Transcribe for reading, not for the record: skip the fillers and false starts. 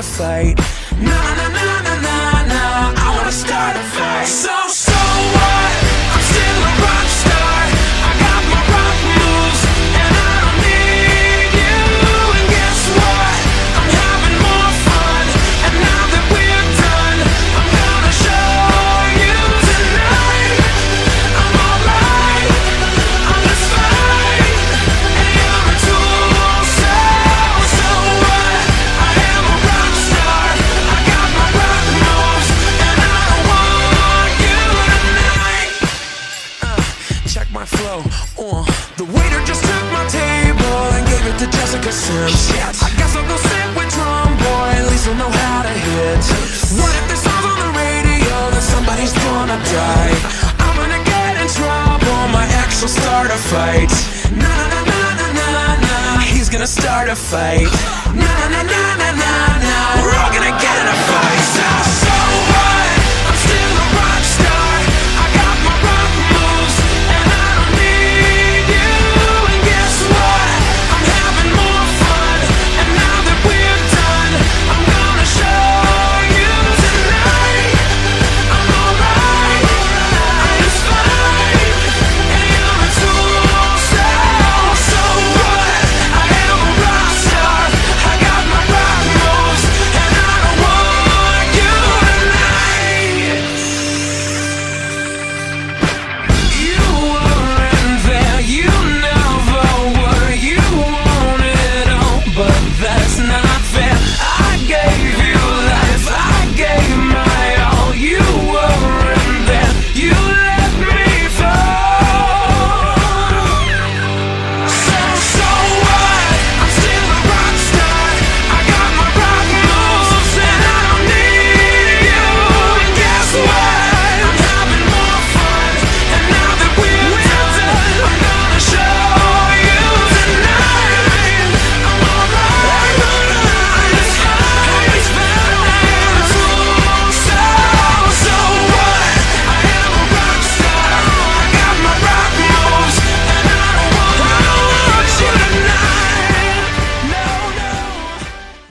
fight. Nah, nah, nah, nah, nah, nah, I wanna start a fight. So what? I'm still a rock star. I got my rock moves, and I don't need you. And guess what? I'm having more fun, and now that we're done, I'm gonna show you tonight. I'm alright on this fight, and you're a tool. So what? I am a rock star. I got my rock moves, and I don't want you tonight. Check my flow. The waiter just took my table and gave it to Jessica Sims. I guess I'll go sit with Drum Boy, at least he'll know how to hit. What if this song's on the radio, then somebody's gonna die? I'm gonna get in trouble, my ex will start a fight. Nah, nah, nah, nah, nah, nah, he's gonna start a fight. Nah, nah, nah, nah, nah, nah.